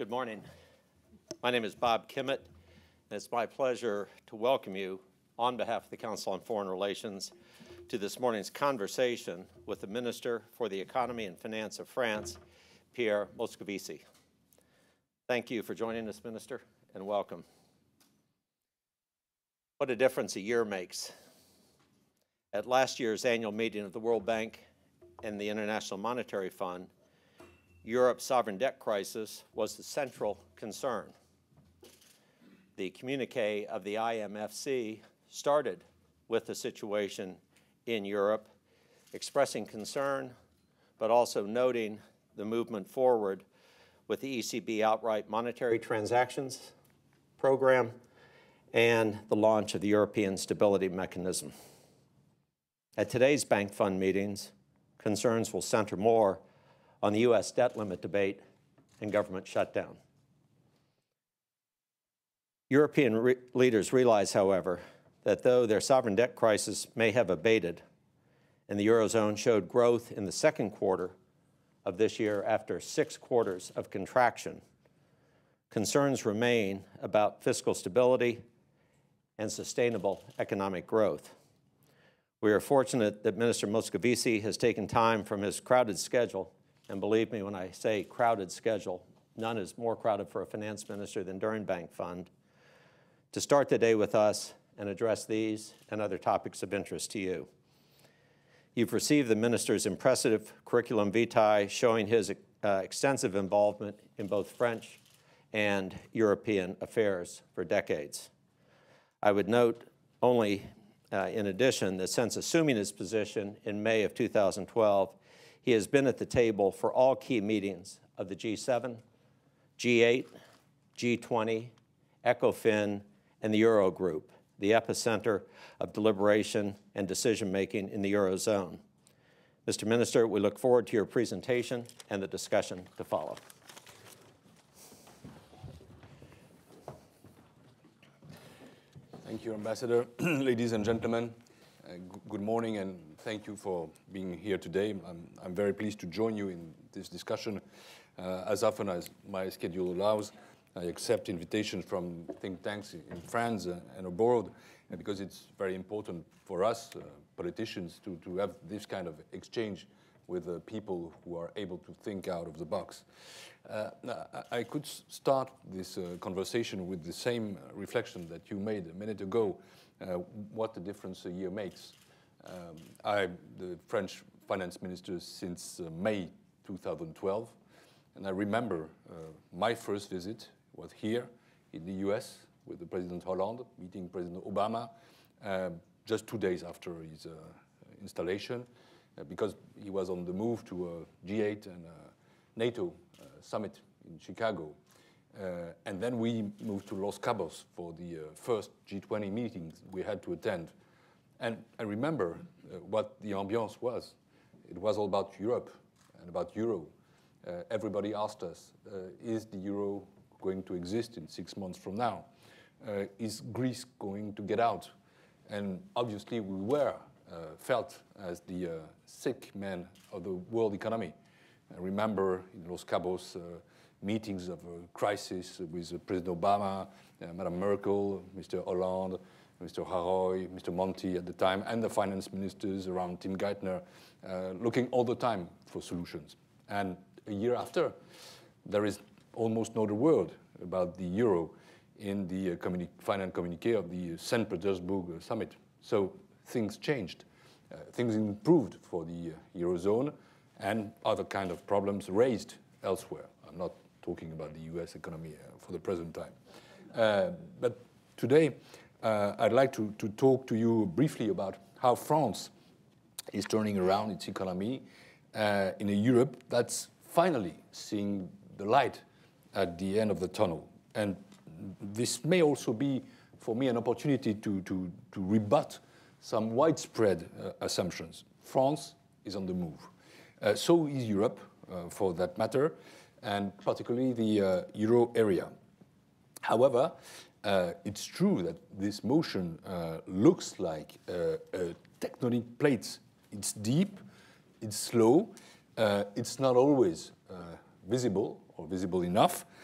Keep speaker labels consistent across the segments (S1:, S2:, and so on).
S1: Good morning. My name is Bob Kimmitt, and it's my pleasure to welcome you on behalf of the Council on Foreign Relations to this morning's conversation with the Minister for the Economy and Finance of France, Pierre Moscovici. Thank you for joining us, Minister, and welcome. What a difference a year makes. At last year's annual meeting of the World Bank and the International Monetary Fund, Europe's sovereign debt crisis was the central concern. The communique of the IMFC started with the situation in Europe, expressing concern, but also noting the movement forward with the ECB outright monetary transactions program and the launch of the European Stability Mechanism. At today's Bank Fund meetings, concerns will center more on the U.S. debt limit debate and government shutdown. European leaders realize, however, that though their sovereign debt crisis may have abated, and the Eurozone showed growth in the second quarter of this year after 6 quarters of contraction, concerns remain about fiscal stability and sustainable economic growth. We are fortunate that Minister Moscovici has taken time from his crowded schedule, and believe me when I say crowded schedule, none is more crowded for a finance minister than during Bank Fund, to start the day with us and address these and other topics of interest to you. You've received the minister's impressive curriculum vitae showing his extensive involvement in both French and European affairs for decades. I would note only in addition that since assuming his position in May of 2012, he has been at the table for all key meetings of the G7, G8, G20, ECOFIN, and the Eurogroup, the epicenter of deliberation and decision-making in the Eurozone. Mr. Minister, we look forward to your presentation and the discussion to follow.
S2: Thank you, Ambassador. Ladies and gentlemen, good morning and thank you for being here today. I'm very pleased to join you in this discussion. As often as my schedule allows, I accept invitations from think tanks in France and abroad, because it's very important for us, politicians, to have this kind of exchange with people who are able to think out of the box. I could start this conversation with the same reflection that you made a minute ago, what a difference a year makes. I'm the French finance minister since May 2012, and I remember my first visit was here in the US with the President Hollande, meeting President Obama, just 2 days after his installation, because he was on the move to a G8 and a NATO summit in Chicago. And then we moved to Los Cabos for the first G20 meetings we had to attend. And I remember what the ambiance was. It was all about Europe and about Euro. Everybody asked us, is the Euro going to exist in 6 months from now? Is Greece going to get out? And obviously we were felt as the sick man of the world economy. I remember in Los Cabos meetings of a crisis with President Obama, Madame Merkel, Mr. Hollande, Mr. Haroy, Mr. Monti at the time, and the finance ministers around Tim Geithner, looking all the time for solutions. And a year after, there is almost not a word about the euro in the final communique of the St. Petersburg summit. So things changed. Things improved for the Eurozone, and other kind of problems raised elsewhere. I'm not talking about the US economy for the present time. But today, I'd like to talk to you briefly about how France is turning around its economy in a Europe that's finally seeing the light at the end of the tunnel. And this may also be, for me, an opportunity to rebut some widespread assumptions. France is on the move. So is Europe, for that matter, and particularly the euro area. However, it's true that this motion looks like tectonic plates. It's deep, it's slow, it's not always visible or visible enough,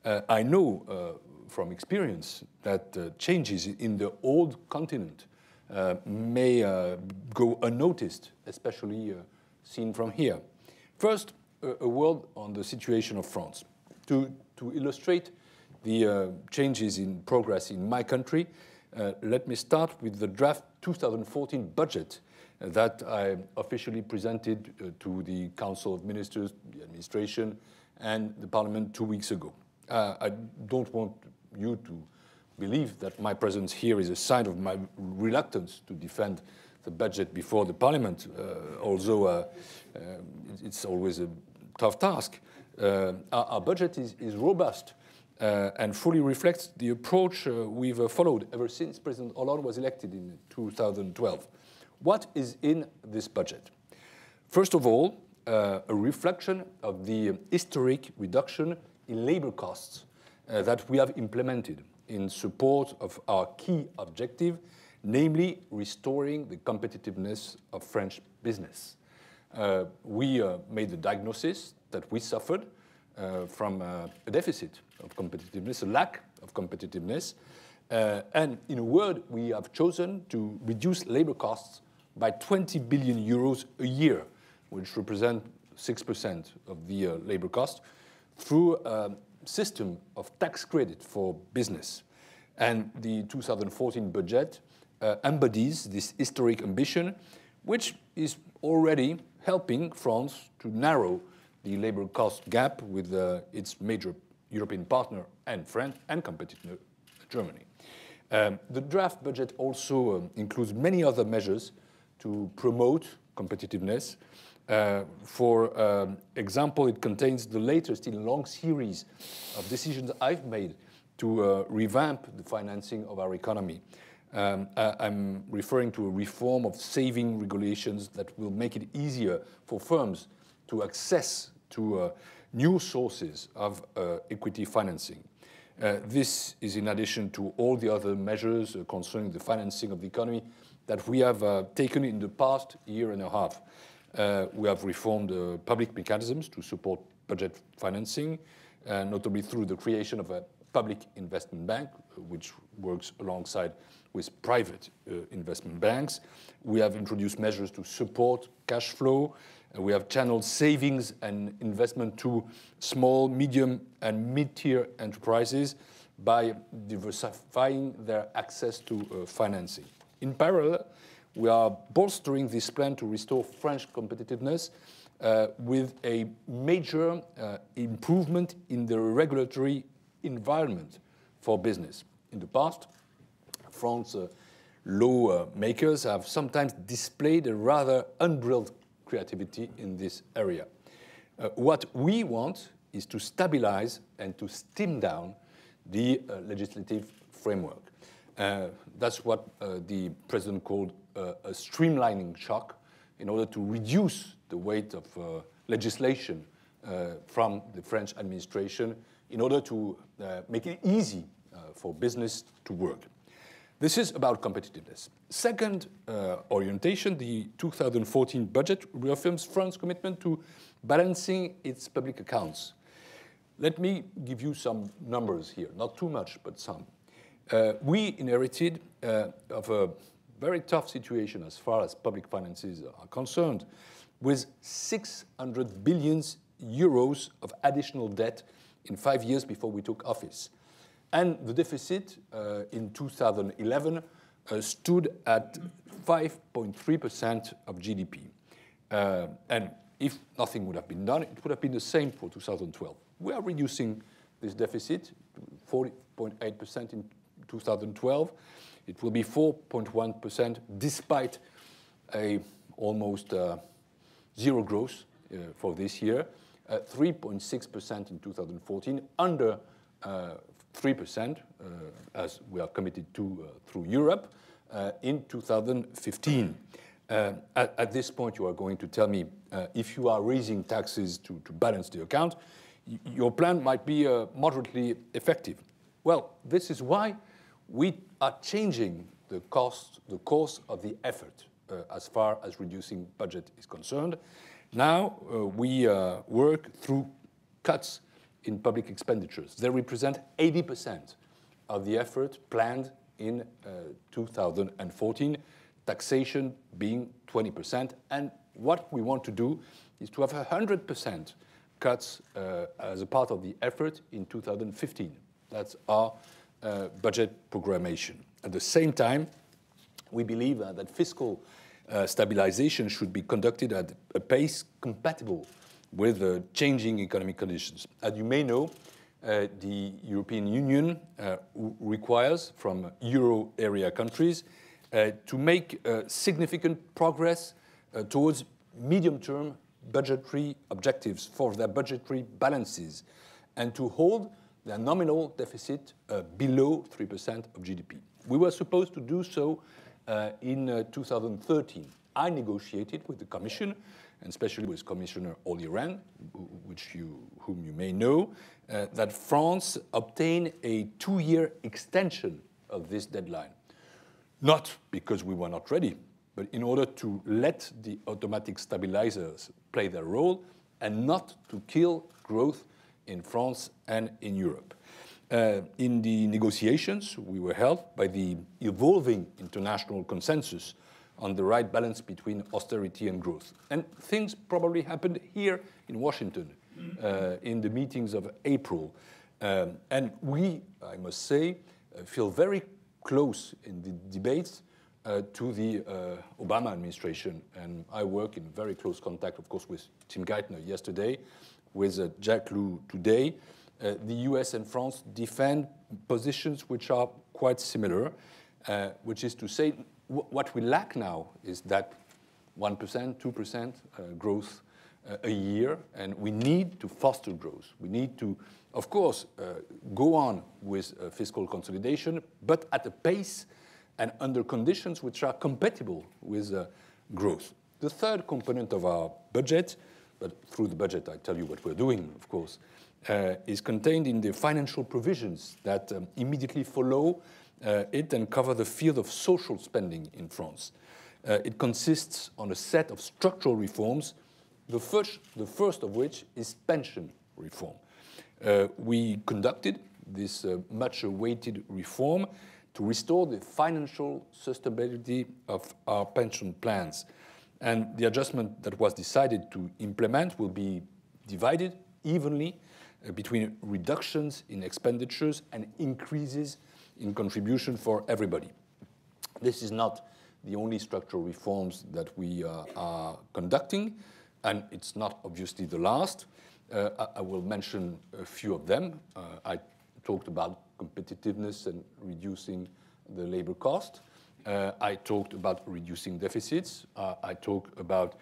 S2: I know from experience that changes in the old continent may go unnoticed, especially seen from here. First, a word on the situation of France. To illustrate the changes in progress in my country, let me start with the draft 2014 budget that I officially presented to the Council of Ministers, the administration, and the Parliament 2 weeks ago. I don't want you to believe that my presence here is a sign of my reluctance to defend the budget before the Parliament, although it's always a tough task. Our budget is robust and fully reflects the approach we've followed ever since President Hollande was elected in 2012. What is in this budget? First of all, a reflection of the historic reduction in labor costs that we have implemented in support of our key objective, namely restoring the competitiveness of French business. We made the diagnosis that we suffered from a deficit of competitiveness, a lack of competitiveness, and in a word, we have chosen to reduce labor costs by 20 billion euros a year, which represent 6% of the labor cost, through a system of tax credit for business. And the 2014 budget embodies this historic ambition, which is already helping France to narrow the labor cost gap with its major European partner and friend and competitor, Germany. The draft budget also includes many other measures to promote competitiveness. For example, it contains the latest in a long series of decisions I've made to revamp the financing of our economy. I'm referring to a reform of saving regulations that will make it easier for firms to access to new sources of equity financing. This is in addition to all the other measures concerning the financing of the economy that we have taken in the past year and a half. We have reformed public mechanisms to support budget financing, notably through the creation of a public investment bank, which works alongside with private investment banks. We have introduced measures to support cash flow. We have channeled savings and investment to small, medium, and mid-tier enterprises by diversifying their access to financing. In parallel, we are bolstering this plan to restore French competitiveness with a major improvement in the regulatory environment for business. In the past, France's lawmakers have sometimes displayed a rather unbridled creativity in this area. What we want is to stabilize and to stem down the legislative framework. That's what the president called a streamlining shock in order to reduce the weight of legislation from the French administration in order to make it easy for business to work. This is about competitiveness. Second orientation, the 2014 budget reaffirms France's commitment to balancing its public accounts. Let me give you some numbers here, not too much, but some. We inherited of a very tough situation as far as public finances are concerned, with 600 billion euros of additional debt in 5 years before we took office. And the deficit in 2011 stood at 5.3% of GDP. And if nothing would have been done, it would have been the same for 2012. We are reducing this deficit to 40.8% in 2012. It will be 4.1% despite a almost zero growth for this year, 3.6% in 2014, under 3%, as we are committed to through Europe, in 2015. At this point, you are going to tell me if you are raising taxes to balance the account, your plan might be moderately effective. Well, this is why we are changing the course of the effort as far as reducing budget is concerned. Now we work through cuts in public expenditures. They represent 80% of the effort planned in 2014, taxation being 20%. And what we want to do is to have 100% cuts as a part of the effort in 2015. That's our budget programmation. At the same time, we believe that fiscal stabilization should be conducted at a pace compatible with changing economic conditions. As you may know, the European Union requires from euro area countries to make significant progress towards medium-term budgetary objectives for their budgetary balances and to hold their nominal deficit below 3% of GDP. We were supposed to do so in 2013. I negotiated with the Commission, and especially with Commissioner Olli Rehn, whom you may know, that France obtained a 2-year extension of this deadline. Not because we were not ready, but in order to let the automatic stabilizers play their role and not to kill growth in France and in Europe. In the negotiations, we were helped by the evolving international consensus on the right balance between austerity and growth. And things probably happened here in Washington in the meetings of April. And we, I must say, feel very close in the debates to the Obama administration. And I work in very close contact, of course, with Tim Geithner yesterday, with Jack Lew today. The US and France defend positions which are quite similar, which is to say, what we lack now is that 1%, 2% growth a year, and we need to foster growth. We need to, of course, go on with fiscal consolidation, but at a pace and under conditions which are compatible with growth. The third component of our budget, but through the budget I tell you what we're doing, of course, is contained in the financial provisions that immediately follow it and cover the field of social spending in France. It consists on a set of structural reforms, the first of which is pension reform. We conducted this much-awaited reform to restore the financial sustainability of our pension plans. And the adjustment that was decided to implement will be divided evenly between reductions in expenditures and increases in contribution for everybody. This is not the only structural reforms that we are conducting, and it's not obviously the last. I will mention a few of them. I talked about competitiveness and reducing the labor cost. I talked about reducing deficits. I talked about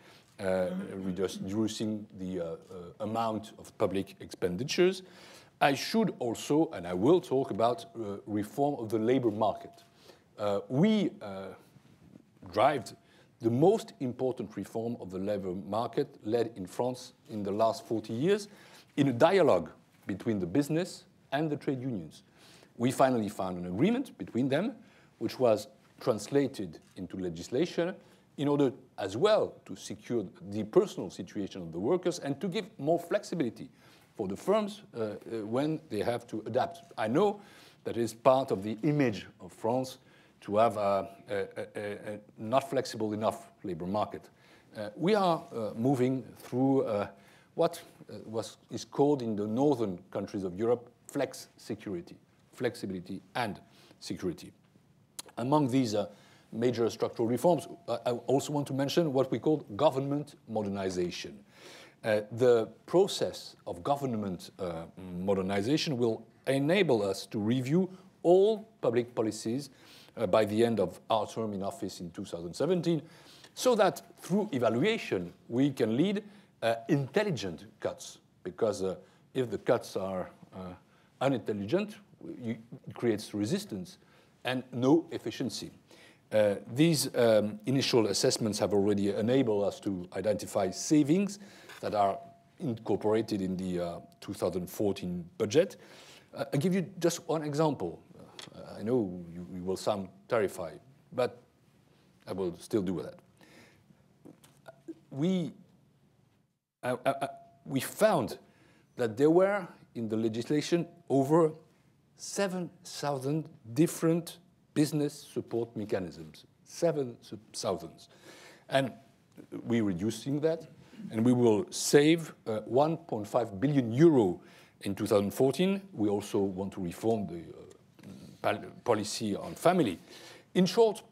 S2: reducing the amount of public expenditures. I should also, and I will talk about reform of the labor market. We drive the most important reform of the labor market led in France in the last 40 years in a dialogue between the business and the trade unions. We finally found an agreement between them, which was translated into legislation in order as well to secure the personal situation of the workers and to give more flexibility for the firms when they have to adapt. I know that is part of the image of France to have a not flexible enough labor market. We are moving through what is called in the northern countries of Europe flex security, flexibility and security. Among these major structural reforms, I also want to mention what we call government modernization. The process of government modernization will enable us to review all public policies by the end of our term in office in 2017, so that through evaluation we can lead intelligent cuts, because if the cuts are unintelligent, it creates resistance and no efficiency. These initial assessments have already enabled us to identify savings that are incorporated in the 2014 budget. I'll give you just one example. I know you will sound terrified, but I will still do that. We found that there were in the legislation over 7,000 different business support mechanisms. 7,000. And we're reducing that, and we will save 1.5 billion euro in 2014. We also want to reform the policy on family. In short,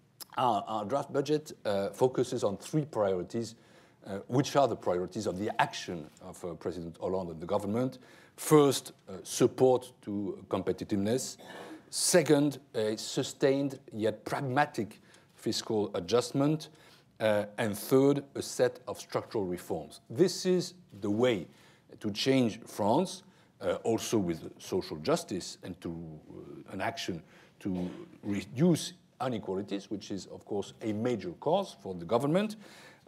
S2: our draft budget focuses on three priorities, which are the priorities of the action of President Hollande and the government. First, support to competitiveness. Second, a sustained yet pragmatic fiscal adjustment. And third, a set of structural reforms. This is the way to change France, also with social justice and to an action to reduce inequalities, which is, of course, a major cause for the government.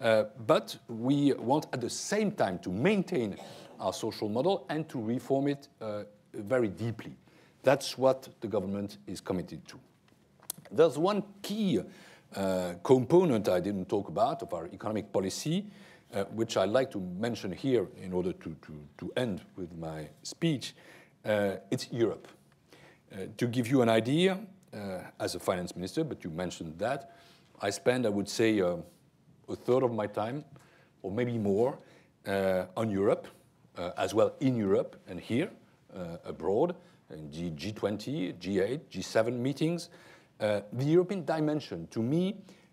S2: But we want at the same time to maintain our social model and to reform it very deeply. That's what the government is committed to. There's one key component I didn't talk about of our economic policy, which I'd like to mention here in order to end with my speech. It's Europe. To give you an idea, as a finance minister, but you mentioned that, I spend, I would say, a third of my time, or maybe more, on Europe, as well in Europe and here, abroad, in G20, G8, G7 meetings. The European dimension, to me,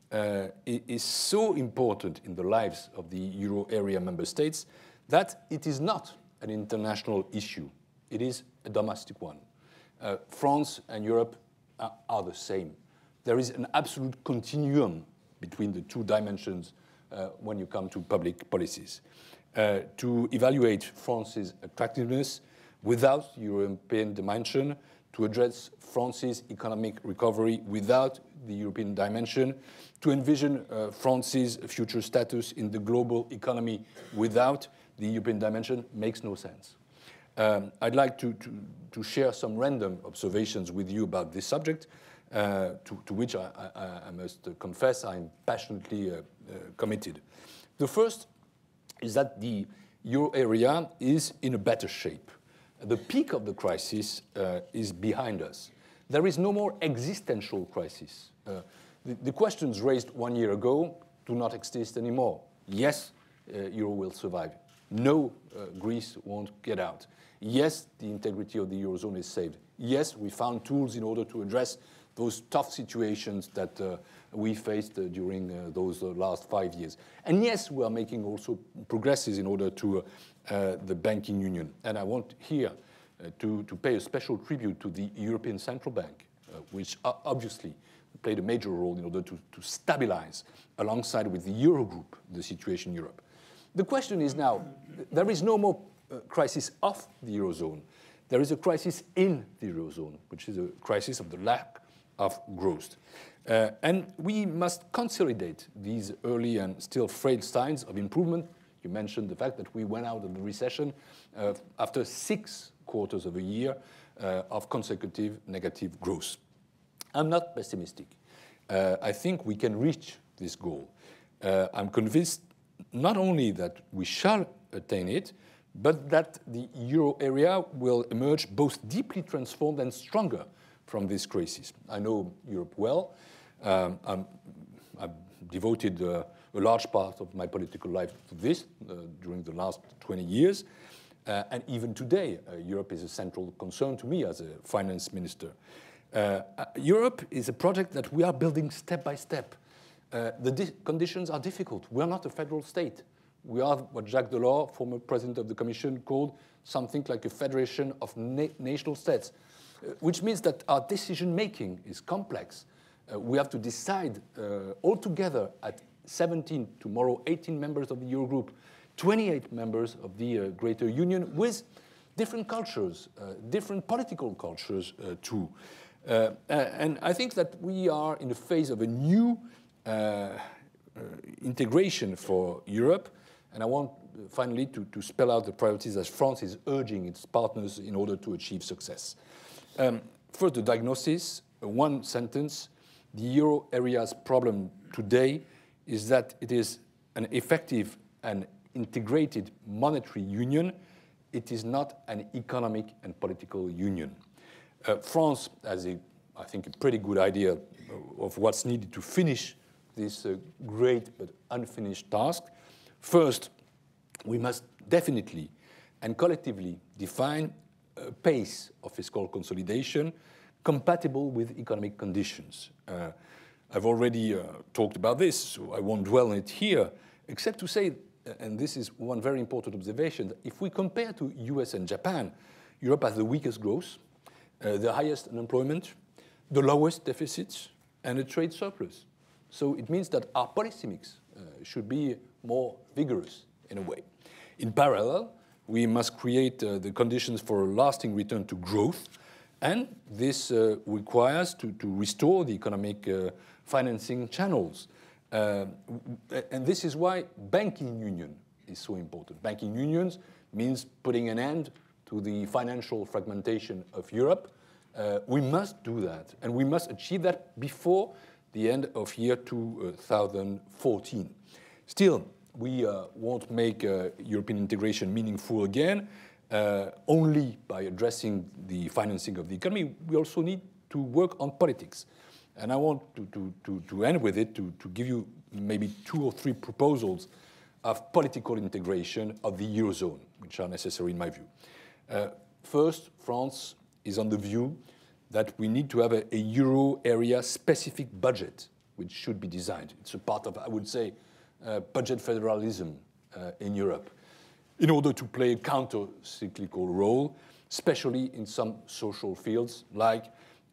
S2: is so important in the lives of the euro area member states that it is not an international issue. It is a domestic one. France and Europe are the same. There is an absolute continuum between the two dimensions when you come to public policies. To evaluate France's attractiveness without European dimension, to address France's economic recovery without the European dimension, to envision France's future status in the global economy without the European dimension makes no sense. I'd like to share some random observations with you about this subject, to which I must confess I'm passionately committed. The first is that the euro area is in a better shape. The peak of the crisis is behind us. There is no more existential crisis. The questions raised 1 year ago do not exist anymore. Yes, euro will survive. No, Greece won't get out. Yes, the integrity of the eurozone is saved. Yes, we found tools in order to address those tough situations that we faced during those last 5 years. And yes, we are making also progresses in order to the banking union. And I want here to pay a special tribute to the European Central Bank, which obviously played a major role in order to stabilize, alongside with the Eurogroup, the situation in Europe. The question is now, there is no more crisis of the Eurozone. There is a crisis in the Eurozone, which is a crisis of the lack of growth. And we must consolidate these early and still frail signs of improvement. You mentioned the fact that we went out of the recession after 6 quarters of a year of consecutive negative growth. I'm not pessimistic. I think we can reach this goal. I'm convinced not only that we shall attain it, but that the euro area will emerge both deeply transformed and stronger from this crisis. I know Europe well. I've devoted a large part of my political life to this during the last 20 years. And even today, Europe is a central concern to me as a finance minister. Europe is a project that we are building step by step. The conditions are difficult. We are not a federal state. We are what Jacques Delors, former president of the Commission, called something like a federation of national states, which means that our decision-making is complex. We have to decide all together at 17, tomorrow 18 members of the Eurogroup, 28 members of the Greater Union, with different cultures, different political cultures too. And I think that we are in the phase of a new integration for Europe. And I want finally to spell out the priorities as France is urging its partners in order to achieve success. First, the diagnosis, one sentence. The euro area's problem today is that it is an effective and integrated monetary union it is not an economic and political union. France has, I think, a pretty good idea of what's needed to finish this great but unfinished task. First, we must definitely and collectively define a pace of fiscal consolidation compatible with economic conditions. I've already talked about this, so I won't dwell on it here, except to say, and this is one very important observation, that if we compare to US and Japan, Europe has the weakest growth, the highest unemployment, the lowest deficits, and a trade surplus. So it means that our policy mix should be more vigorous in a way. In parallel, we must create the conditions for a lasting return to growth, and this requires to restore the economic financing channels. And this is why banking union is so important. Banking unions means putting an end to the financial fragmentation of Europe. We must do that, and we must achieve that before the end of year 2014. Still, we won't make European integration meaningful again only by addressing the financing of the economy. We also need to work on politics. And I want to end with it, to give you maybe 2 or 3 proposals of political integration of the Eurozone, which are necessary in my view. First, France is on the view that we need to have a Euro area specific budget, which should be designed. It's a part of, I would say, budget federalism in Europe, in order to play a counter-cyclical role, especially in some social fields, like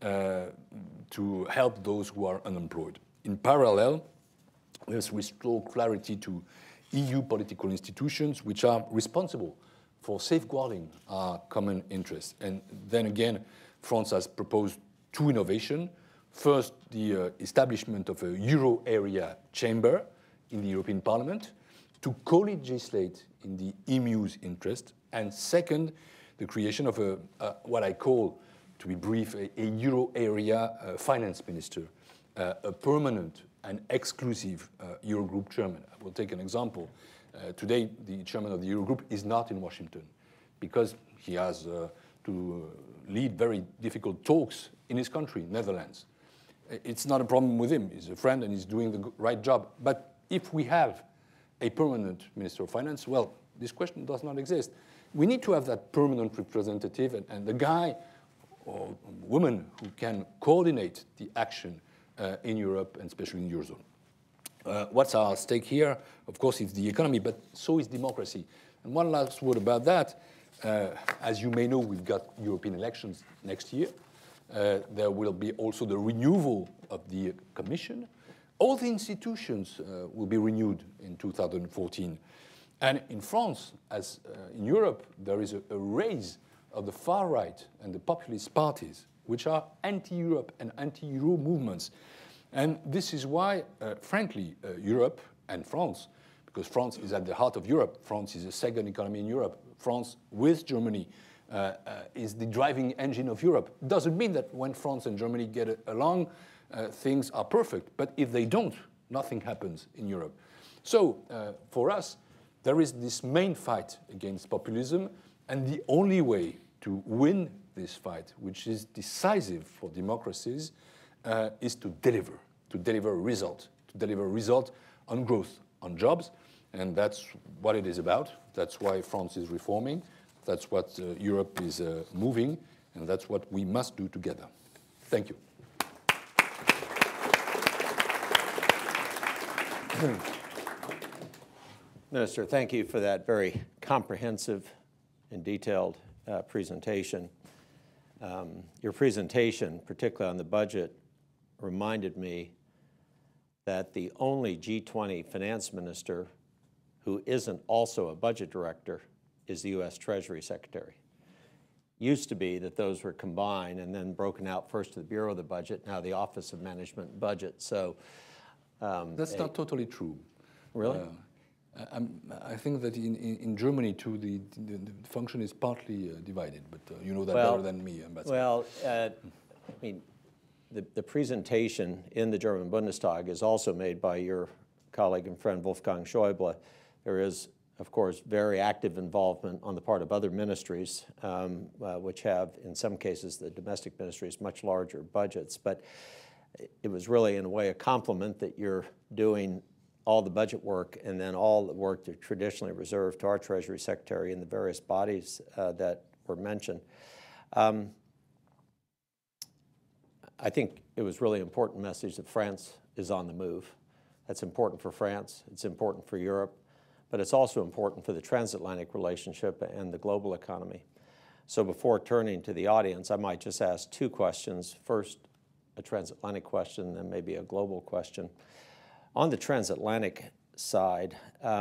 S2: to help those who are unemployed. In parallel, let's restore clarity to EU political institutions, which are responsible for safeguarding our common interests. And then again, France has proposed 2 innovations. First, the establishment of a Euro area chamber in the European Parliament to co-legislate in the EMU's interest. And second, the creation of what I call, to be brief, a Euro area finance minister, a permanent and exclusive Eurogroup chairman. I will take an example. Today, the chairman of the Eurogroup is not in Washington because he has to lead very difficult talks in his country, Netherlands. It's not a problem with him. He's a friend and he's doing the right job. But if we have a permanent Minister of Finance, well, this question does not exist. We need to have that permanent representative and the guy or woman who can coordinate the action in Europe and especially in the Eurozone. What's our stake here? Of course, it's the economy, but so is democracy. And one last word about that. As you may know, we've got European elections next year. There will be also the renewal of the Commission. All the institutions will be renewed in 2014. And in France, as in Europe, there is a race of the far right and the populist parties, which are anti-Europe and anti-Euro movements. And this is why, frankly, Europe and France, because France is at the heart of Europe, France is the second economy in Europe, France with Germany is the driving engine of Europe. Doesn't mean that when France and Germany get along, things are perfect. But if they don't, nothing happens in Europe. So for us, there is this main fight against populism, and the only way to win this fight, which is decisive for democracies, is to deliver a result, on growth, on jobs, and that's what it is about. That's why France is reforming. That's what Europe is moving, and that's what we must do together. Thank you.
S1: Minister, thank you for that very comprehensive and detailed presentation. Your presentation, particularly on the budget, reminded me that the only G20 finance minister who isn't also a budget director is the U.S. Treasury Secretary. Used to be that those were combined and then broken out first to the Bureau of the Budget, now the Office of Management and Budget. So
S2: that's not totally true.
S1: Really?
S2: I think that in Germany too, the function is partly divided, but you know that better than me, Ambassador.
S1: Well, I mean, the presentation in the German Bundestag is also made by your colleague and friend Wolfgang Schäuble. There is of course, very active involvement on the part of other ministries, which have, in some cases, the domestic ministries, much larger budgets. But it was really, in a way, a compliment that you're doing all the budget work and then all the work that traditionally reserved to our Treasury Secretary in the various bodies that were mentioned. I think it was really important message that France is on the move. That's important for France, it's important for Europe, but it's also important for the transatlantic relationship and the global economy. So before turning to the audience, I might just ask two questions. First, a transatlantic question, then maybe a global question. On the transatlantic side,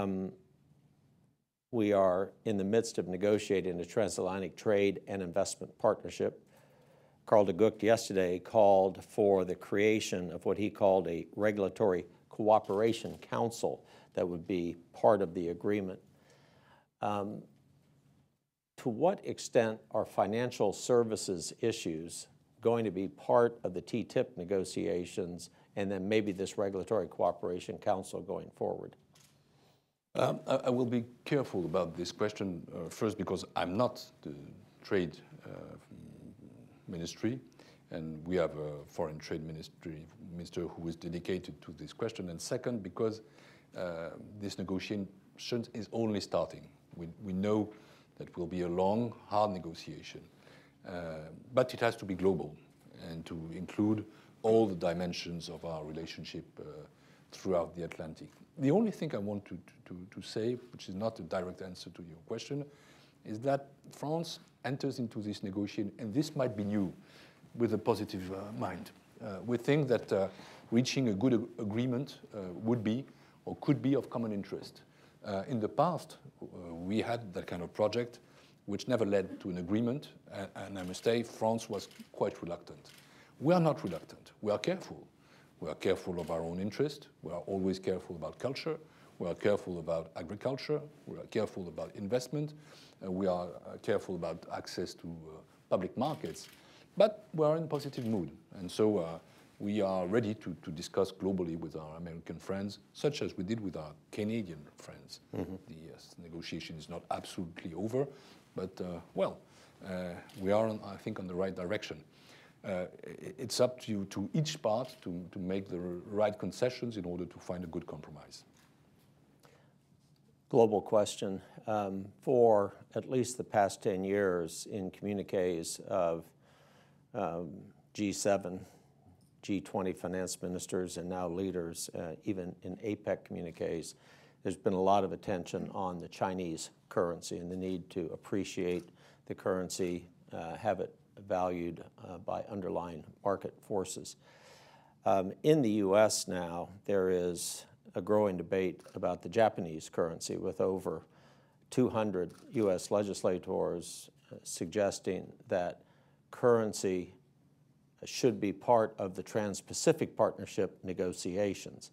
S1: we are in the midst of negotiating a transatlantic trade and investment partnership. Karl de Gucht yesterday called for the creation of what he called a regulatory cooperation council that would be part of the agreement. To what extent are financial services issues going to be part of the TTIP negotiations and then maybe this regulatory cooperation council going forward?
S2: I will be careful about this question, first because I'm not the trade ministry, and we have a foreign trade minister who is dedicated to this question, and second because this negotiation is only starting. We know that it will be a long, hard negotiation, but it has to be global and to include all the dimensions of our relationship throughout the Atlantic. The only thing I want to say, which is not a direct answer to your question, is that France enters into this negotiation, and this might be new, with a positive mind. We think that reaching a good agreement would be or could be of common interest. In the past, we had that kind of project which never led to an agreement, and I must say France was quite reluctant. We are not reluctant. We are careful. We are careful of our own interest. We are always careful about culture. We are careful about agriculture. We are careful about investment. We are careful about access to public markets. But we are in a positive mood. And so we are ready to discuss globally with our American friends, such as we did with our Canadian friends. Mm-hmm. The negotiation is not absolutely over, but, we are, I think, on the right direction. It's up to each part to make the right concessions in order to find a good compromise.
S1: Global question. For at least the past 10 years in communiques of G7, G20 finance ministers, and now leaders, even in APEC communiques, there's been a lot of attention on the Chinese currency and the need to appreciate the currency, have it valued by underlying market forces. In the U.S. now, there is a growing debate about the Japanese currency, with over 200 U.S. legislators suggesting that currency should be part of the Trans-Pacific Partnership negotiations.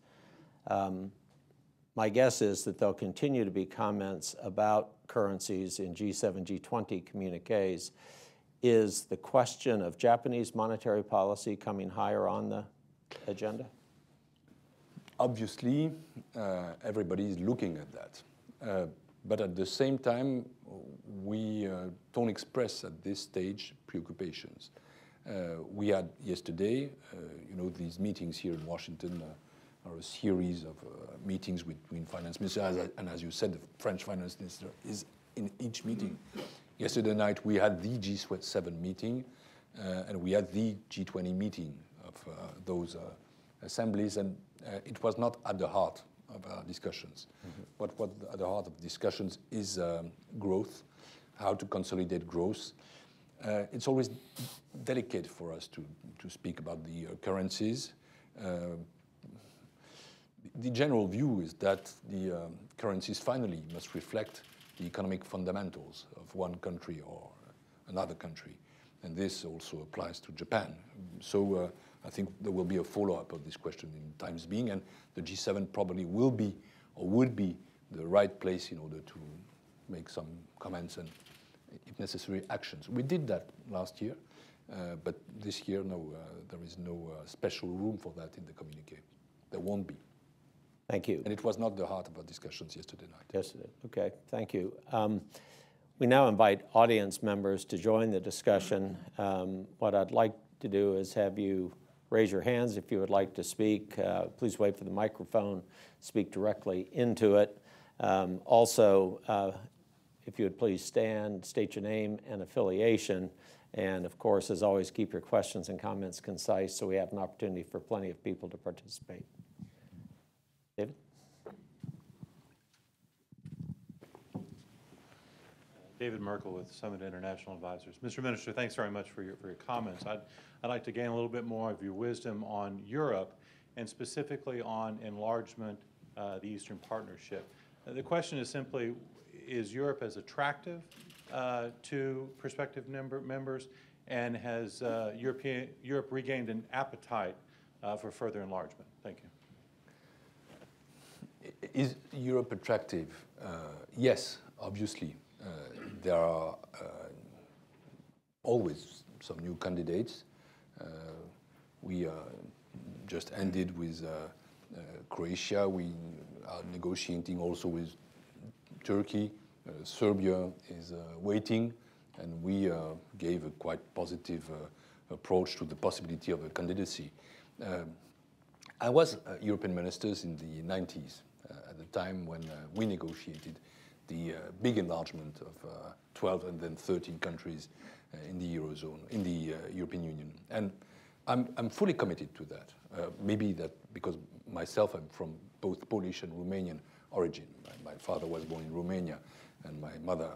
S1: My guess is that there'll continue to be comments about currencies in G7, G20 communiques. Is the question of Japanese monetary policy coming higher on the agenda?
S2: Obviously, everybody is looking at that. But at the same time, we don't express at this stage preoccupations. We had yesterday, these meetings here in Washington are a series of meetings between finance ministers, and as you said, the French finance minister is in each meeting. Yesterday night, we had the G7 meeting, and we had the G20 meeting of those assemblies, and it was not at the heart of our discussions. Mm-hmm. What at the heart of discussions is growth, how to consolidate growth. It's always delicate for us to speak about the currencies. The general view is that the currencies finally must reflect the economic fundamentals of one country or another country. And this also applies to Japan. So I think there will be a follow-up of this question in times being, and the G7 probably will be or would be the right place in order to make some comments and, if necessary, actions. We did that last year, but this year, no, there is no special room for that in the communiqué. There won't be.
S1: Thank you.
S2: And it was not the heart of our discussions yesterday night.
S1: Yes, it is. Okay, thank you. We now invite audience members to join the discussion. What I'd like to do is have you raise your hands if you would like to speak. Please wait for the microphone, speak directly into it. Also, if you would please stand, state your name and affiliation, and of course, as always, keep your questions and comments concise so we have an opportunity for plenty of people to participate. David?
S3: David Merkel with Summit International Advisors. Mr. Minister, thanks very much for your comments. I'd like to gain a little bit more of your wisdom on Europe and specifically on enlargement, the Eastern Partnership. The question is simply, is Europe as attractive to prospective members, and has Europe regained an appetite for further enlargement? Thank you.
S2: Is Europe attractive? Yes, obviously. There are always some new candidates. We just ended with Croatia. We are negotiating also with Turkey. Serbia is waiting, and we gave a quite positive approach to the possibility of a candidacy. I was European minister in the 90s, at the time when we negotiated the big enlargement of 12 and then 13 countries in the Eurozone, in the European Union. And I'm fully committed to that. Maybe that because myself, I'm from both Polish and Romanian origin. My father was born in Romania, and my mother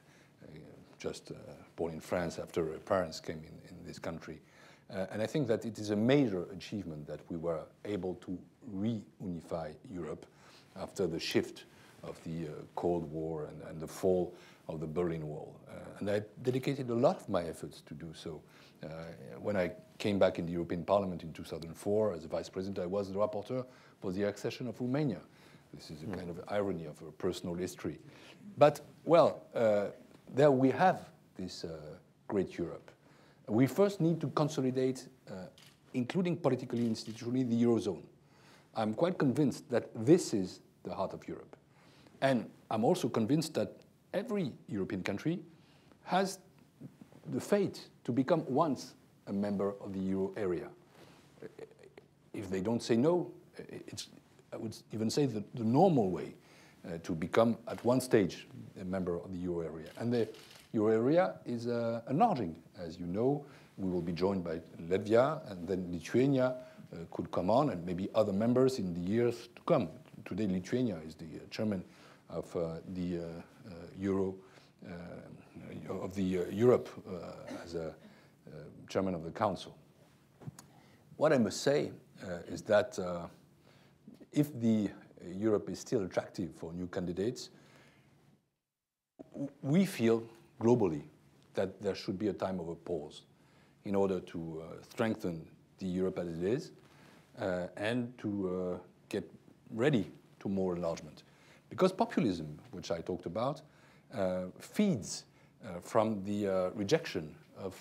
S2: just born in France after her parents came in this country. And I think that it is a major achievement that we were able to reunify Europe after the shift of the Cold War and the fall of the Berlin Wall. And I dedicated a lot of my efforts to do so. When I came back in the European Parliament in 2004 as a vice president, I was the rapporteur for the accession of Romania. This is a kind of irony of a personal history. But, well, there we have this great Europe. We first need to consolidate, including politically and institutionally, the Eurozone. I'm quite convinced that this is the heart of Europe. And I'm also convinced that every European country has the fate to become once a member of the euro area. If they don't say no, I would even say the normal way to become at one stage a member of the euro area. And the euro area is enlarging. As you know, we will be joined by Latvia, and then Lithuania could come on, and maybe other members in the years to come. Today, Lithuania is the chairman of the Euro of the Europe as a chairman of the Council. What I must say is that if the Europe is still attractive for new candidates, we feel globally that there should be a time of a pause in order to strengthen the Europe as it is and to get ready to more enlargement. Because populism, which I talked about, feeds from the rejection of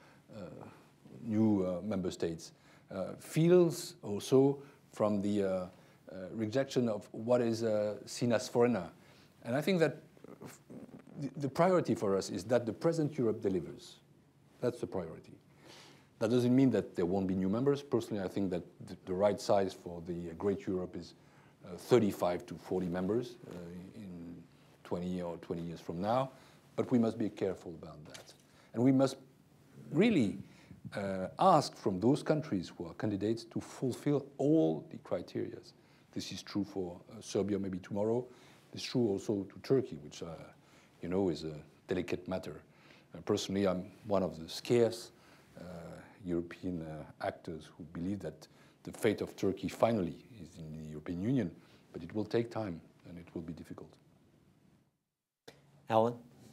S2: new member states, feels also from the rejection of what is seen as foreigner. And I think that the priority for us is that the present Europe delivers. That's the priority. That doesn't mean that there won't be new members. Personally, I think that the right size for the great Europe is 35 to 40 members in 20 or 20 years from now. But we must be careful about that. And we must really ask from those countries who are candidates to fulfill all the criteria. This is true for Serbia maybe tomorrow. It's true also to Turkey, which you know is a delicate matter. Personally, I'm one of the scarce European actors who believe that the fate of Turkey finally is in the European Union, but it will take time and it will be difficult.
S1: Alan?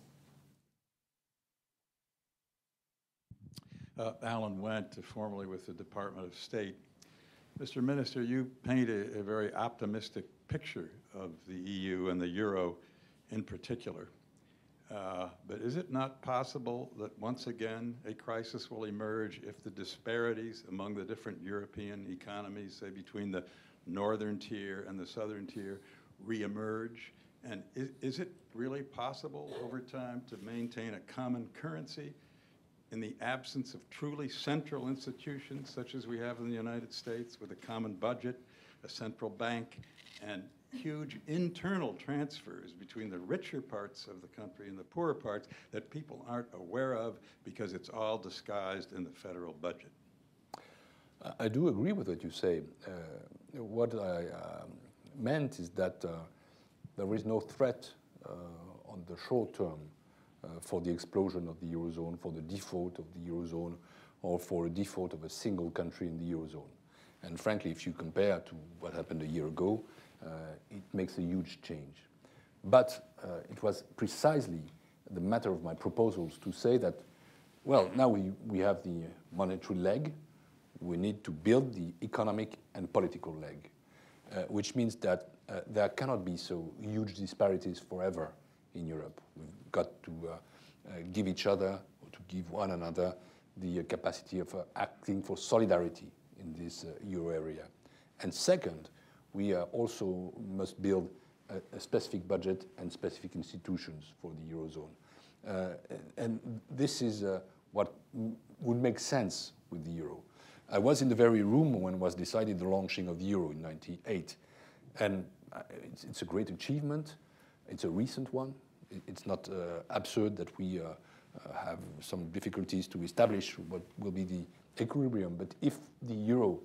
S4: Alan Wendt, formerly with the Department of State. Mr. Minister, you paint a very optimistic picture of the EU and the euro in particular. But is it not possible that once again a crisis will emerge if the disparities among the different European economies, say between the northern tier and the southern tier reemerge? And is it really possible over time to maintain a common currency in the absence of truly central institutions such as we have in the United States, with a common budget, a central bank, and huge internal transfers between the richer parts of the country and the poorer parts that people aren't aware of because it's all disguised in the federal budget?
S2: I do agree with what you say. What I meant is that there is no threat on the short term for the explosion of the Eurozone, for the default of the Eurozone, or for a default of a single country in the Eurozone. And frankly, if you compare to what happened a year ago, it makes a huge change. But it was precisely the matter of my proposals to say that, well, now we have the monetary leg. We need to build the economic and political leg, which means that there cannot be so huge disparities forever in Europe. We've got to give each other, or to give one another, the capacity of acting for solidarity in this euro area. And second, we also must build a specific budget and specific institutions for the Eurozone. And this is what would make sense with the euro. I was in the very room when was decided the launching of the euro in '98. And it's a great achievement. It's a recent one. It's not absurd that we have some difficulties to establish what will be the equilibrium. But if the euro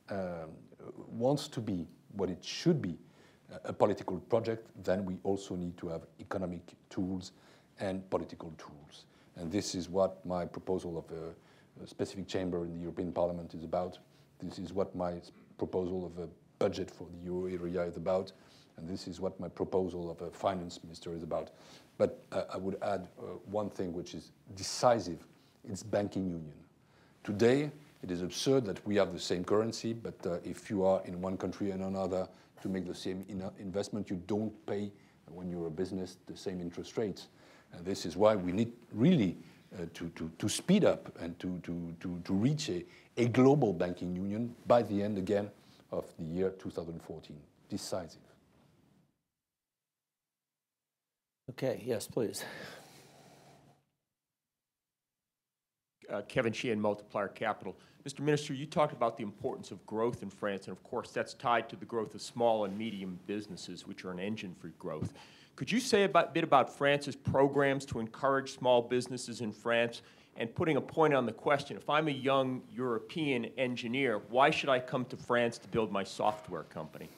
S2: wants to be what it should be, a political project, then we also need to have economic tools and political tools. And this is what my proposal of a specific chamber in the European Parliament is about. This is what my proposal of a budget for the euro area is about. And this is what my proposal of a finance minister is about. But I would add one thing which is decisive. It's banking union. Today, it is absurd that we have the same currency, but if you are in one country and another to make the same investment, you don't pay, when you're a business, the same interest rates. And this is why we need really to speed up and to reach a global banking union by the end, again, of the year 2014. Decisive.
S1: Okay, yes, please.
S5: Kevin Sheehan, Multiplier Capital. Mr. Minister, you talked about the importance of growth in France, and of course that's tied to the growth of small and medium businesses, which are an engine for growth. Could you say a bit about France's programs to encourage small businesses in France? And putting a point on the question, if I'm a young European engineer, why should I come to France to build my software company?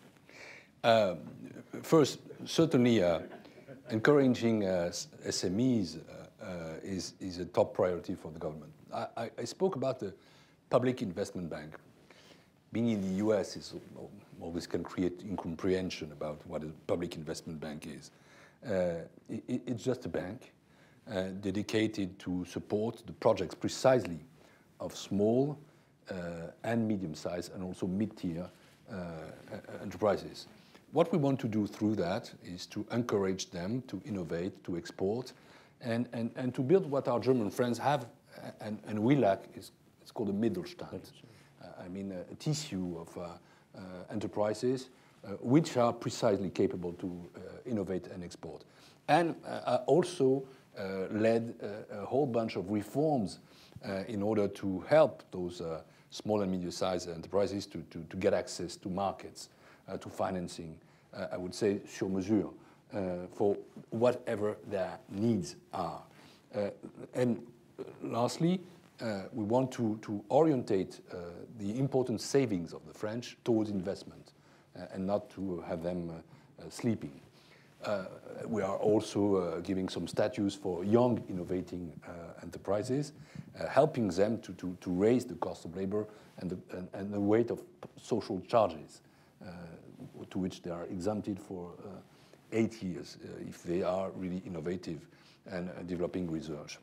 S2: First, certainly encouraging SMEs is a top priority for the government. I spoke about the public investment bank. Being in the US is always can create incomprehension about what a public investment bank is. It's just a bank dedicated to support the projects precisely of small and medium-sized and also mid-tier enterprises. What we want to do through that is to encourage them to innovate, to export, and to build what our German friends have and we lack. It's called a Mittelstand. I mean, a tissue of enterprises which are precisely capable to innovate and export. And also led a whole bunch of reforms in order to help those small and medium-sized enterprises to get access to markets, to financing, I would say sur mesure, for whatever their needs are. And lastly, we want to orientate the important savings of the French towards investment and not to have them sleeping. We are also giving some status for young innovating enterprises, helping them to raise the cost of labor and the weight of social charges, to which they are exempted for 8 years if they are really innovative and developing research.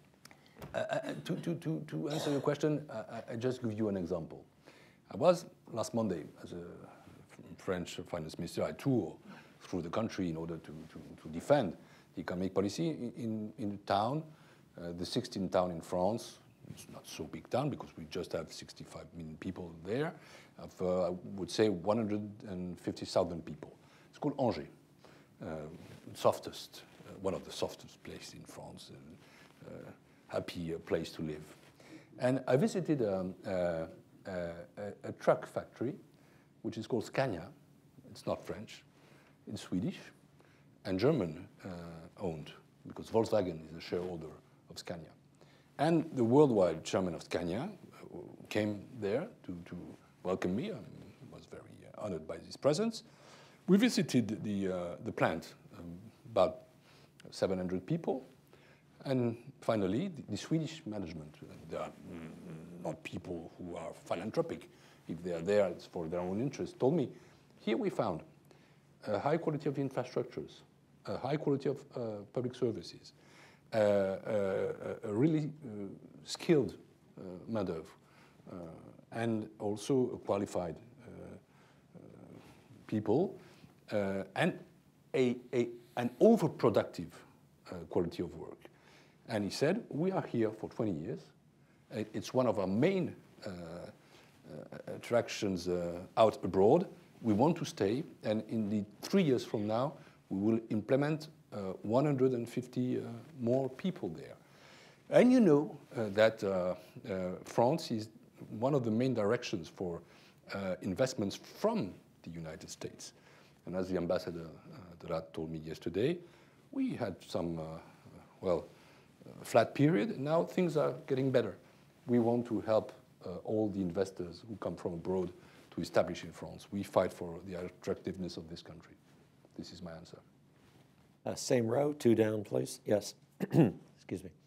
S2: To answer your question, I just give you an example. I was last Monday as a French finance minister. I toured through the country in order to defend the economic policy in a town, the 16th town in France, It's not so big town because we just have 65 million people there. Of, I would say 150,000 people. It's called Angers, softest, one of the softest places in France, and happy place to live. And I visited a truck factory, which is called Scania. It's not French, it's Swedish, and German owned, because Volkswagen is a shareholder of Scania. And the worldwide chairman of Scania came there to welcome me. I was very honored by his presence. We visited the plant, about 700 people. And finally, the Swedish management, they are not people who are philanthropic. If they are there, it's for their own interest, told me, here we found a high quality of infrastructures, a high quality of public services, a really skilled main-d'oeuvre, and also qualified people, and an overproductive quality of work. And he said, we are here for 20 years. It's one of our main attractions out abroad. We want to stay, and in the 3 years from now, we will implement 150 more people there. And you know that France is one of the main directions for investments from the United States. And as the ambassador Drat told me yesterday, we had some, flat period, and now things are getting better. We want to help all the investors who come from abroad to establish in France. We fight for the attractiveness of this country. This is my answer.
S1: Same row, 2 down, please. Yes. Excuse me.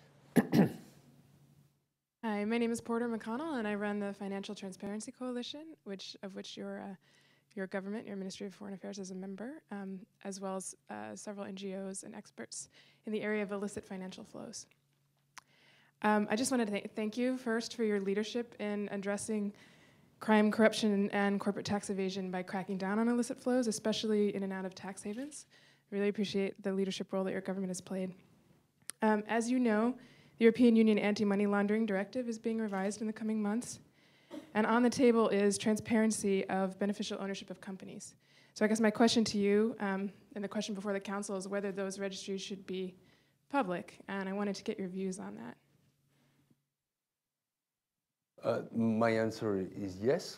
S6: Hi, my name is Porter McConnell, and I run the Financial Transparency Coalition, of which your government, your Ministry of Foreign Affairs, is a member, as well as several NGOs and experts in the area of illicit financial flows. I just wanted to thank you first for your leadership in addressing crime, corruption, and corporate tax evasion by cracking down on illicit flows, especially in and out of tax havens. Really appreciate the leadership role that your government has played. As you know, the European Union Anti-Money Laundering Directive is being revised in the coming months. And on the table is transparency of beneficial ownership of companies. So I guess my question to you, and the question before the Council, is whether those registries should be public. And I wanted to get your views on that.
S2: My answer is yes.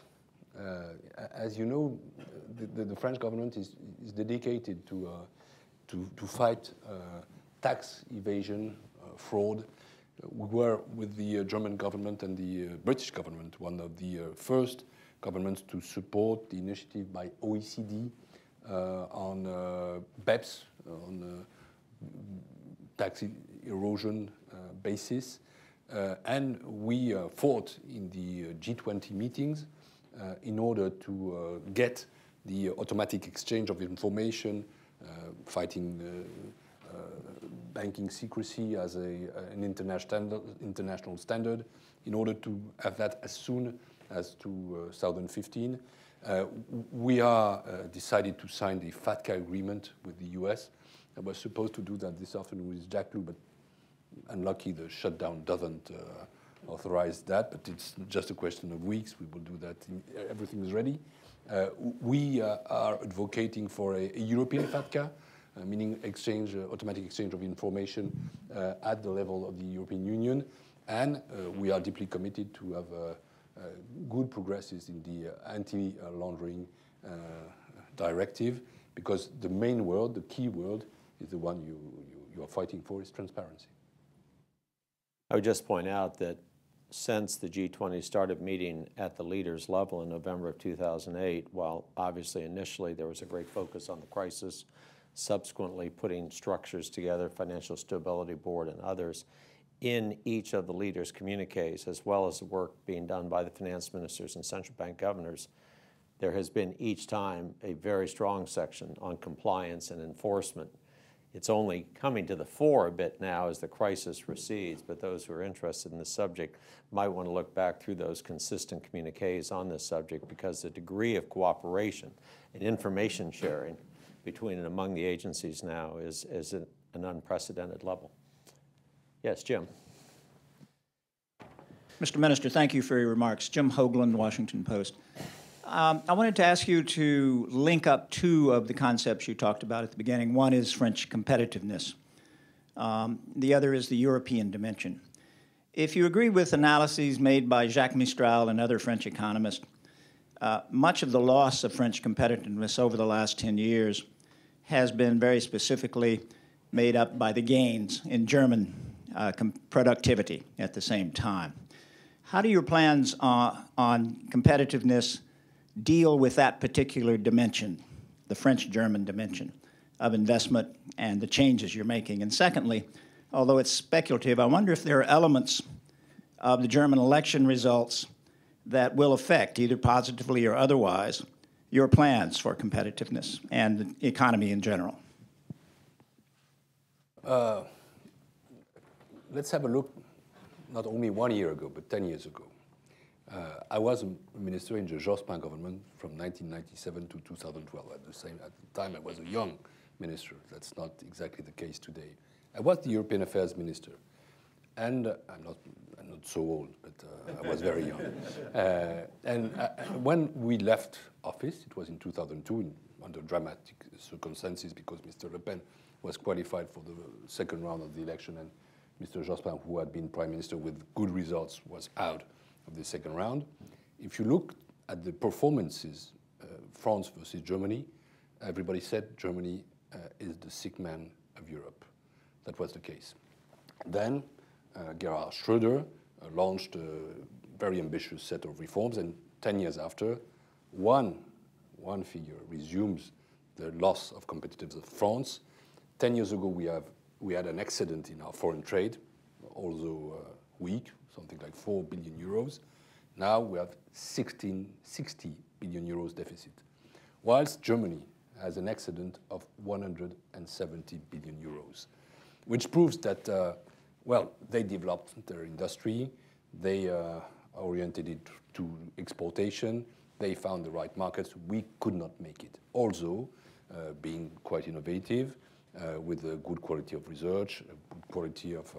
S2: As you know, the French government is dedicated to fight tax evasion, fraud. We were, with the German government and the British government, one of the first governments to support the initiative by OECD on BEPS, on tax erosion basis. And we fought in the G20 meetings in order to get the automatic exchange of information, fighting banking secrecy as an international standard, in order to have that as soon as 2015. We are decided to sign the FATCA agreement with the US. I was supposed to do that this afternoon with Jack Lew, but unlucky the shutdown doesn't authorize that, but it's just a question of weeks. We will do that. Everything is ready. We are advocating for a European FATCA, meaning automatic exchange of information at the level of the European Union. And we are deeply committed to have good progresses in the anti-laundering directive, because the main word, the key word, is the one you are fighting for, is transparency.
S1: I would just point out that since the G20 started meeting at the leaders level in November of 2008, while obviously initially there was a great focus on the crisis, subsequently putting structures together, Financial Stability Board and others, in each of the leaders' communiques, as well as the work being done by the finance ministers and central bank governors, there has been each time a very strong section on compliance and enforcement. It's only coming to the fore a bit now as the crisis recedes, but those who are interested in this subject might want to look back through those consistent communiques on this subject, because the degree of cooperation and information sharing between and among the agencies now is at an unprecedented level. Yes, Jim.
S7: Mr. Minister, thank you for your remarks. Jim Hoagland, Washington Post. I wanted to ask you to link up two of the concepts you talked about at the beginning. One is French competitiveness. The other is the European dimension. If you agree with analyses made by Jacques Mistral and other French economists, much of the loss of French competitiveness over the last 10 years has been very specifically made up by the gains in German productivity at the same time. How do your plans on competitiveness deal with that particular dimension, the French-German dimension of investment and the changes you're making? And secondly, although it's speculative, I wonder if there are elements of the German election results that will affect, either positively or otherwise, your plans for competitiveness and the economy in general.
S2: Let's have a look, not only 1 year ago, but 10 years ago. I was a minister in the Jospin government from 1997 to 2012. At the time, I was a young minister. That's not exactly the case today. I was the European Affairs Minister, and I'm not so old, but I was very young. When we left office, it was in 2002, under dramatic circumstances, because Mr. Le Pen was qualified for the second round of the election, and Mr. Jospin, who had been Prime Minister with good results, was out of the second round. If you look at the performances, France versus Germany, everybody said Germany is the sick man of Europe. That was the case. Then Gerhard Schröder launched a very ambitious set of reforms, and 10 years after, one figure resumes the loss of competitiveness of France. 10 years ago, we had an excedent in our foreign trade, although weak, something like 4 billion euros. Now we have 60 billion euros deficit, whilst Germany has an excedent of 170 billion euros, which proves that, well, they developed their industry, they oriented it to exportation, they found the right markets. We could not make it. Also, being quite innovative, with a good quality of research, a good quality of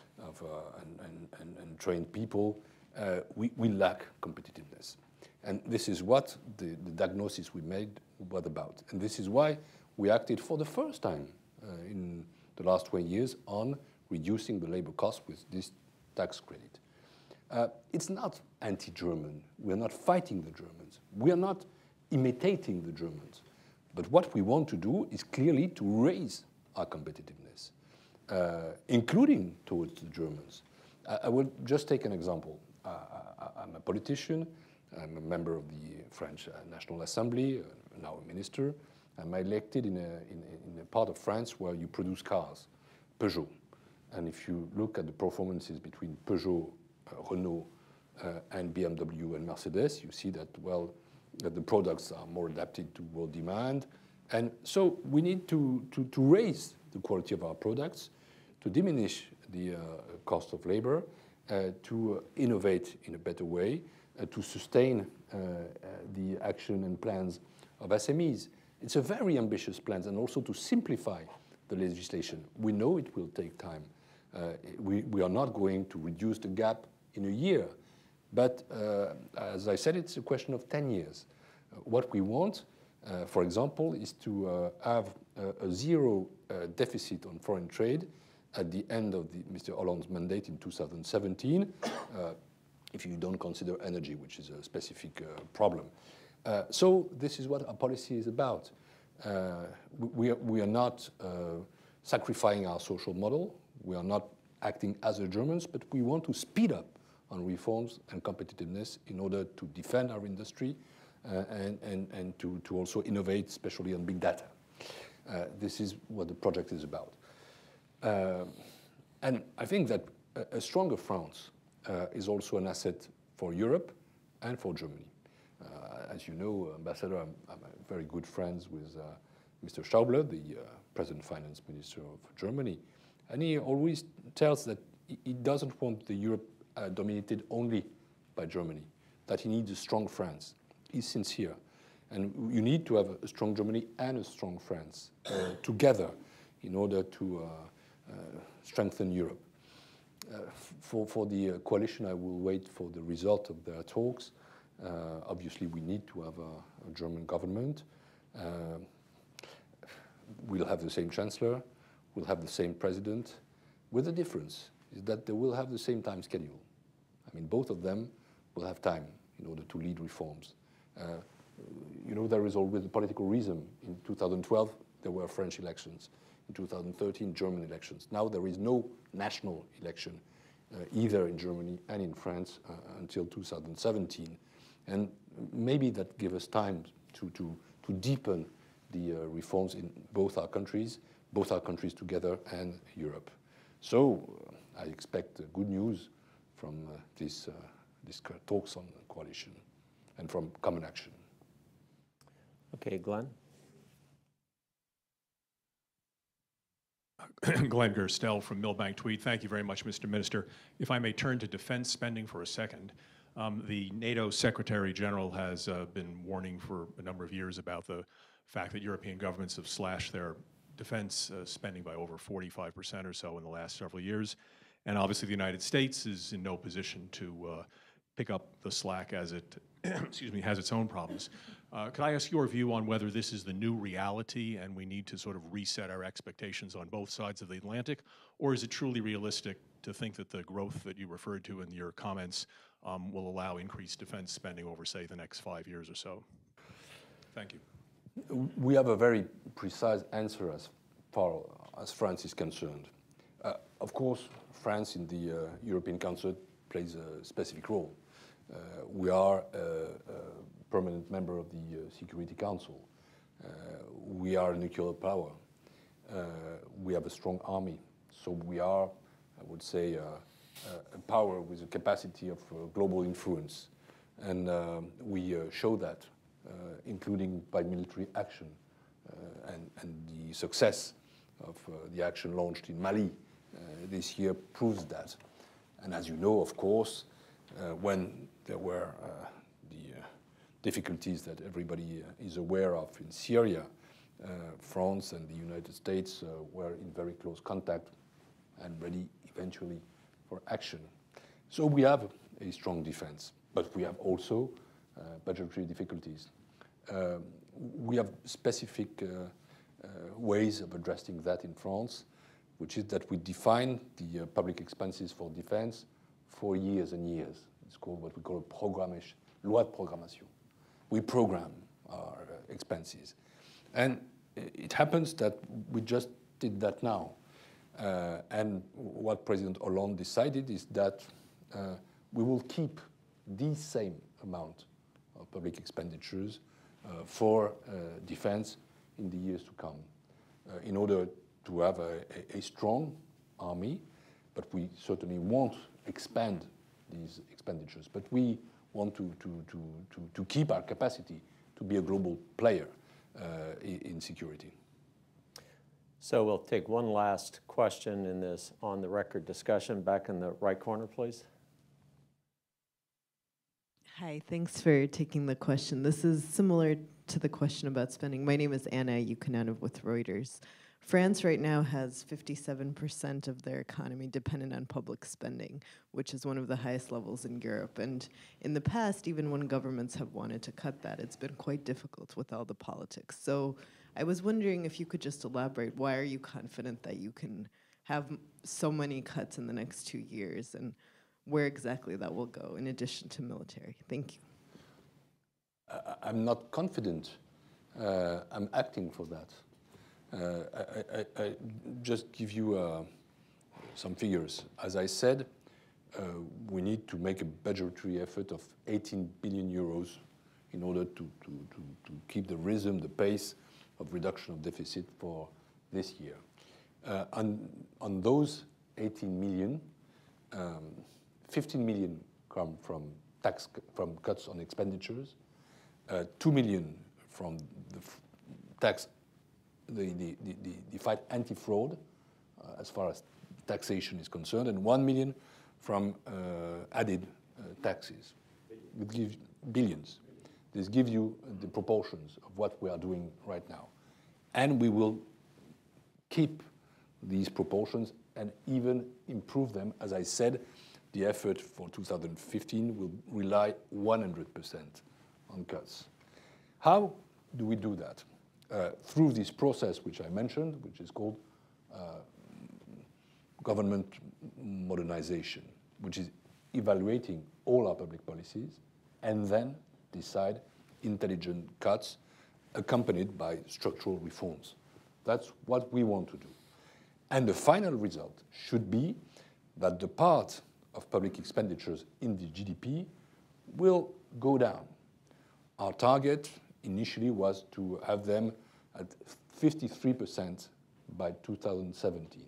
S2: and trained people, we lack competitiveness. And this is what the diagnosis we made was about. And this is why we acted for the first time in the last 20 years on reducing the labor cost with this tax credit. It's not anti-German. We're not fighting the Germans. We are not imitating the Germans. But what we want to do is clearly to raise our competitiveness, including towards the Germans. I will just take an example. I'm a politician. I'm a member of the French National Assembly, now a minister. I'm elected in a part of France where you produce cars, Peugeot. And if you look at the performances between Peugeot, Renault, and BMW and Mercedes, you see that, well, that the products are more adapted to world demand. And so we need to raise the quality of our products, to diminish the cost of labor, to innovate in a better way, to sustain the action and plans of SMEs. It's a very ambitious plan, and also to simplify the legislation. We know it will take time. We are not going to reduce the gap in a year. But as I said, it's a question of 10 years. What we want, for example, is to have a zero deficit on foreign trade at the end of Mr. Hollande's mandate in 2017, if you don't consider energy, which is a specific problem. So this is what our policy is about. We are not sacrificing our social model. We are not acting as the Germans, but we want to speed up on reforms and competitiveness in order to defend our industry and to also innovate, especially on big data. This is what the project is about. And I think that a stronger France is also an asset for Europe and for Germany. As you know, Ambassador, I'm very good friends with Mr. Schäuble, the present finance minister of Germany. And he always tells that he doesn't want the Europe dominated only by Germany, that he needs a strong France. He's sincere. And you need to have a strong Germany and a strong France together in order to strengthen Europe. For the coalition, I will wait for the result of their talks. Obviously, we need to have a German government. We'll have the same chancellor, we'll have the same president, with a difference, is that they will have the same time schedule. I mean, both of them will have time in order to lead reforms. You know, there is always a political reason. In 2012, there were French elections. In 2013, German elections. Now there is no national election, either in Germany and in France, until 2017. And maybe that gives us time to deepen the reforms in both our countries together and Europe. So I expect good news from these talks on coalition and from common action.
S1: Okay, Glenn.
S8: Glenn Gerstel from Millbank Tweed. Thank you very much, Mr. Minister. If I may turn to defense spending for a second. The NATO Secretary General has been warning for a number of years about the fact that European governments have slashed their defense spending by over 45% or so in the last several years. And obviously the United States is in no position to pick up the slack as it excuse me, has its own problems. Could I ask your view on whether this is the new reality and we need to sort of reset our expectations on both sides of the Atlantic, or is it truly realistic to think that the growth that you referred to in your comments will allow increased defense spending over, say, the next 5 years or so? Thank you.
S2: We have a very precise answer as far as France is concerned. Of course, France in the European Council plays a specific role. We are a permanent member of the Security Council. We are a nuclear power. We have a strong army. So we are, I would say, a power with a capacity of global influence. And we show that, including by military action. And the success of the action launched in Mali this year proves that. And as you know, of course, when there were the difficulties that everybody is aware of in Syria, France and the United States were in very close contact and ready eventually for action. So we have a strong defense, but we have also budgetary difficulties. We have specific ways of addressing that in France, which is that we define the public expenses for defense for years and years. It's called what we call a programmation, loi de programmation. We program our expenses. And it happens that we just did that now. And what President Hollande decided is that we will keep the same amount of public expenditures for defense in the years to come, in order to have a strong army, but we certainly won't expand these expenditures. But we want to keep our capacity to be a global player in security.
S1: So we'll take one last question in this on-the-record discussion. Back in the right corner, please.
S9: Hi, thanks for taking the question. This is similar to the question about spending. My name is Anna Yukonanov with Reuters. France right now has 57% of their economy dependent on public spending, which is one of the highest levels in Europe. And in the past, even when governments have wanted to cut that, it's been quite difficult with all the politics. So I was wondering if you could just elaborate, why are you confident that you can have so many cuts in the next 2 years, and where exactly that will go in addition to military? Thank you.
S2: I'm not confident. I'm acting for that. I just give you some figures. As I said, we need to make a budgetary effort of 18 billion euros in order to keep the rhythm, the pace of reduction of deficit for this year. On those 18 million, 15 million come from cuts on expenditures, 2 million from the tax, the fight anti-fraud, as far as taxation is concerned, and 1 million from added taxes. It gives billions. This gives you the proportions of what we are doing right now. And we will keep these proportions and even improve them. As I said, the effort for 2015 will rely 100% on cuts. How do we do that? Through this process which I mentioned, which is called government modernization, which is evaluating all our public policies and then decide intelligent cuts accompanied by structural reforms. That's what we want to do. And the final result should be that the part of public expenditures in the GDP will go down. Our target initially was to have them at 53% by 2017.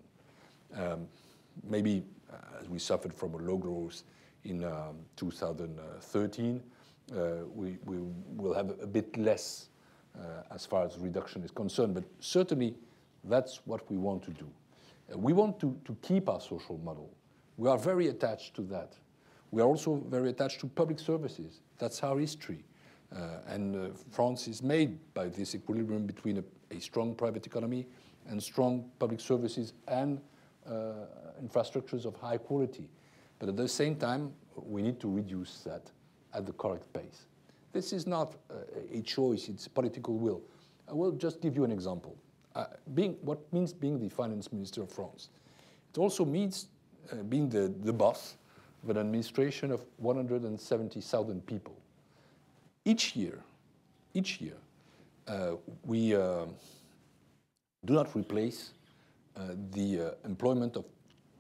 S2: Maybe as we suffered from a low growth in 2013, we will have a bit less as far as reduction is concerned, but certainly that's what we want to do. We want to keep our social model. We are very attached to that. We are also very attached to public services. That's our history. And France is made by this equilibrium between a strong private economy and strong public services and infrastructures of high quality. But at the same time, we need to reduce that at the correct pace. This is not a choice, it's political will. I will just give you an example. What means being the finance minister of France? It also means being the boss of an administration of 170,000 people. Each year, we do not replace the employment of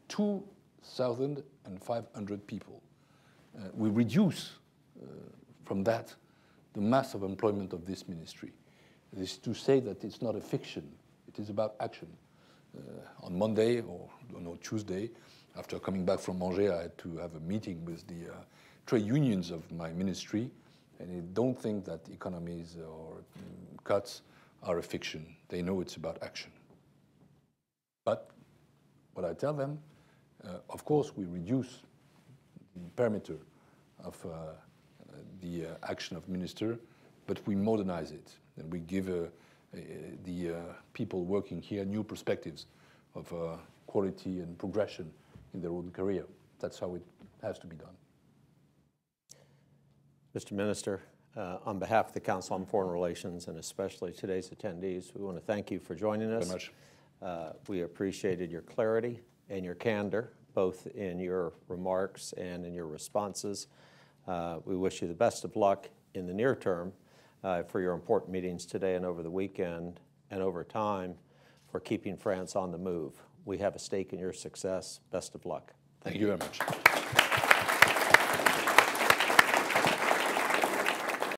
S2: 2,500 people. We reduce from that the mass of employment of this ministry. This is to say that it's not a fiction, it is about action. On Monday or Tuesday, after coming back from Angers, I had to have a meeting with the trade unions of my ministry, and they don't think that economies or cuts are a fiction. They know it's about action. But what I tell them, of course, we reduce the perimeter of the action of minister, but we modernize it, and we give the people working here new perspectives of quality and progression in their own career. That's how it has to be done.
S1: Mr. Minister, on behalf of the Council on Foreign Relations and especially today's attendees, we want to thank you for joining us.
S2: Very much.
S1: We appreciated your clarity and your candor, both in your remarks and in your responses. We wish you the best of luck in the near term for your important meetings today and over the weekend and over time for keeping France on the move. We have a stake in your success. Best of luck.
S2: Thank you very much.